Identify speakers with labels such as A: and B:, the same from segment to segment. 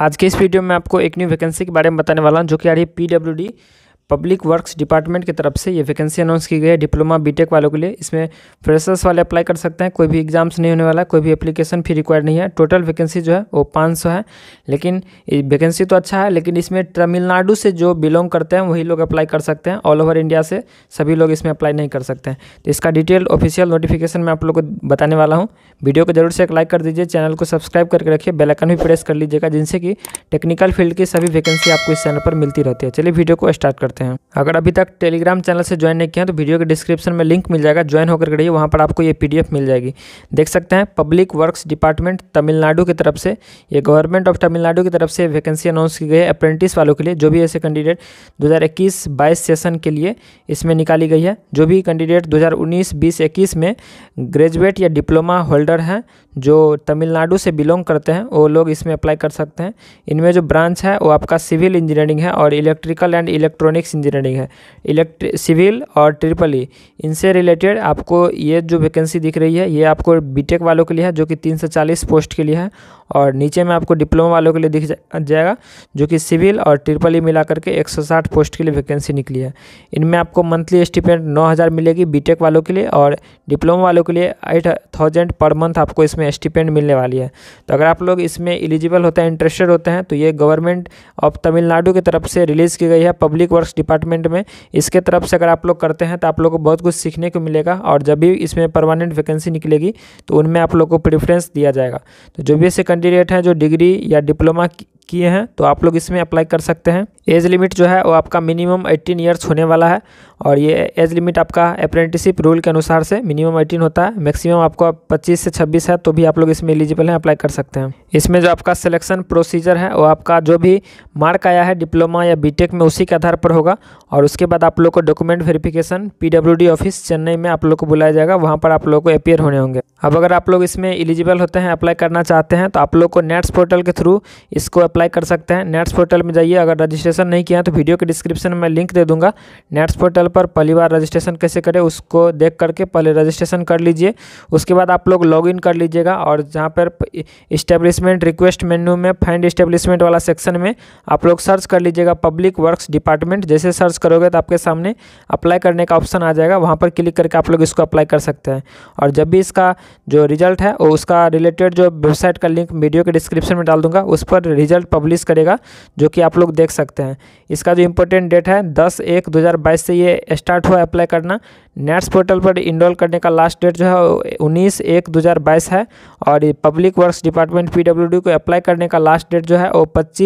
A: आज के इस वीडियो में आपको एक न्यू वैकेंसी के बारे में बताने वाला हूं जो कि आ रही है पीडब्ल्यूडी पब्लिक वर्क्स डिपार्टमेंट की तरफ से ये वैकेंसी अनाउंस की गई है डिप्लोमा बीटेक वालों के लिए। इसमें फ्रेशर्स वाले अप्लाई कर सकते हैं, कोई भी एग्जाम्स नहीं होने वाला, कोई भी एप्लीकेशन फी रिक्वायर्ड नहीं है। टोटल वैकेंसी जो है वो 500 है। लेकिन वैकेंसी तो अच्छा है, लेकिन इसमें तमिलनाडु से जो बिलोंग करते हैं वही लोग अप्लाई कर सकते हैं। ऑल ओवर इंडिया से सभी लोग इसमें अप्लाई नहीं कर सकते हैं। तो इसका डिटेल ऑफिशियल नोटिफिकेशन मैं आप लोग को बताने वाला हूँ। वीडियो को जरूर से एक लाइक कर दीजिए, चैनल को सब्सक्राइब करके रखिए, बेल आइकन भी प्रेस कर लीजिएगा, जिनसे कि टेक्निकल फील्ड की सभी वैकेंसी आपको इस चैनल पर मिलती रहती है। चलिए वीडियो को स्टार्ट करते हैं। अगर अभी तक टेलीग्राम चैनल से ज्वाइन नहीं किया तो वीडियो के डिस्क्रिप्शन में लिंक मिल जाएगा, ज्वाइन होकर रहिए, वहाँ पर आपको ये पीडीएफ मिल जाएगी। देख सकते हैं पब्लिक वर्क्स डिपार्टमेंट तमिलनाडु की तरफ से, ये गवर्नमेंट ऑफ तमिलनाडु की तरफ से वैकेंसी अनाउंस की गई है अप्रेंटिस वालों के लिए। जो भी ऐसे कैंडिडेट 2021-22 सेशन के लिए इसमें निकाली गई है। जो भी कैंडिडेट 2019-20-21 में ग्रेजुएट या डिप्लोमा होल्डर हैं जो तमिलनाडु से बिलोंग करते हैं वो लोग इसमें अप्लाई कर सकते हैं। इनमें जो ब्रांच है वो आपका सिविल इंजीनियरिंग है और इलेक्ट्रिकल एंड इलेक्ट्रॉनिक्स इंजीनियरिंग है। सिविल और ट्रिपल ई इनसे रिलेटेड आपको ये जो वैकेंसी दिख रही है ये आपको बीटेक वालों के लिए है जो कि 340 पोस्ट के लिए है, और नीचे में आपको डिप्लोमा वालों के लिए दिख जाएगा जो कि सिविल और ट्रिपल ई मिला करके 160 पोस्ट के लिए वैकेंसी निकली है। इनमें आपको मंथली स्टिपेंड 9000 मिलेगी बीटेक वालों के लिए, और डिप्लोमा वालों के लिए 8000 पर मंथ आपको इसमें स्टिपेंड मिलने वाली है। तो अगर आप लोग इसमें एलिजिबल होते हैं, इंटरेस्टेड होते हैं, तो ये गवर्नमेंट ऑफ तमिलनाडु की तरफ से रिलीज़ की गई है पब्लिक वर्क्स डिपार्टमेंट में। इसके तरफ से अगर आप लोग करते हैं तो आप लोग को बहुत कुछ सीखने को मिलेगा, और जब भी इसमें परमानेंट वैकेंसी निकलेगी तो उनमें आप लोग को प्रेफरेंस दिया जाएगा। तो जो भी ऐसे कैंडिडेट हैं जो डिग्री या डिप्लोमा किए हैं तो आप लोग इसमें अप्लाई कर सकते हैं। एज लिमिट जो है वो आपका मिनिमम 18 ईयर्स होने वाला है, और ये एज लिमिट आपका अप्रेंटिसिप रूल के अनुसार से मिनिमम 18 होता है, मैक्सिमम आपका 25 से 26 है, तो भी आप लोग इसमें एलिजिबल हैं, अप्लाई कर सकते हैं। इसमें जो आपका सिलेक्शन प्रोसीजर है वो आपका जो भी मार्क आया है डिप्लोमा या बीटेक में उसी के आधार पर होगा, और उसके बाद आप लोग को document verification PWD office Chennai में आप लोग को बुलाया जाएगा, वहाँ पर आप लोग को अपीयर होने होंगे। अब अगर आप लोग इसमें एलिजिबल होते हैं, अप्लाई करना चाहते हैं, तो आप लोग को नेट्स पोर्टल के थ्रू इसको अप्लाई कर सकते हैं। नेट्स पोर्टल में जाइए, अगर रजिस्ट्रेशन नहीं किया है तो वीडियो के डिस्क्रिप्शन में लिंक दे दूंगा। नेट्स पोर्टल पर पहली बार रजिस्ट्रेशन कैसे करें उसको देख करके पहले रजिस्ट्रेशन कर लीजिए। उसके बाद आप लोग लॉगिन कर लीजिएगा, और जहाँ पर इस्टेब्लिशमेंट रिक्वेस्ट मेन्यू में फाइंड इस्टेब्लिशमेंट वाला सेक्शन में आप लोग सर्च कर लीजिएगा पब्लिक वर्क्स डिपार्टमेंट। जैसे सर्च करोगे तो आपके सामने अप्लाई करने का ऑप्शन आ जाएगा, वहाँ पर क्लिक करके आप लोग इसको अप्लाई कर सकते हैं। और जब भी इसका जो रिजल्ट है वो उसका रिलेटेड जो वेबसाइट का लिंक वीडियो के डिस्क्रिप्शन में डाल दूंगा, उस पर रिजल्ट पब्लिश करेगा, जो कि आप लोग देख सकते हैं। इसका जो इंपॉर्टेंट डेट है 10/1/2022 से ये स्टार्ट हुआ अप्लाई करना। नेट्स पोर्टल पर इनरोल करने का लास्ट डेट जो है 19/1/2022 है, और ये पब्लिक वर्क्स डिपार्टमेंट पीडब्ल्यूडी को अप्लाई करने का लास्ट डेट जो है वो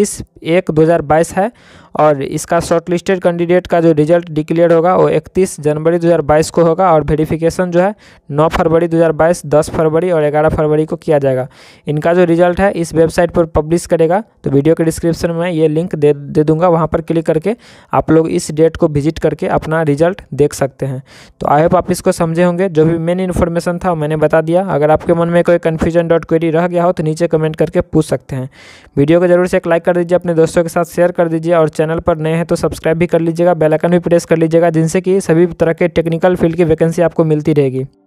A: 25/1/2022 है। और इसका शॉर्टलिस्टेड कैंडिडेट का जो रिजल्ट डिक्लेयर होगा वो 31 जनवरी 2022 को होगा, और वेरिफिकेशन जो है 9 फरवरी 2022, 10 फरवरी और 11 फरवरी को किया जाएगा। इनका जो रिजल्ट है इस वेबसाइट पर पब्लिश करेगा, तो वीडियो के डिस्क्रिप्शन में ये लिंक दे दूंगा, वहाँ पर क्लिक करके आप लोग इस डेट को विजिट करके अपना रिजल्ट देख सकते हैं। तो आई होप आप इसको समझे होंगे। जो भी मेन इन्फॉर्मेशन था मैंने बता दिया। अगर आपके मन में कोई कन्फ्यूजन डॉट क्वेरी रह गया हो तो नीचे कमेंट करके पूछ सकते हैं। वीडियो को जरूर से एक लाइक कर दीजिए, अपने दोस्तों के साथ शेयर कर दीजिए, और चैनल पर नए हैं तो सब्सक्राइब भी कर लीजिएगा, बेल आइकन भी प्रेस कर लीजिएगा, जिनसे कि सभी तरह के टेक्निकल फील्ड की वैकेंसी आपको मिलती रहेगी।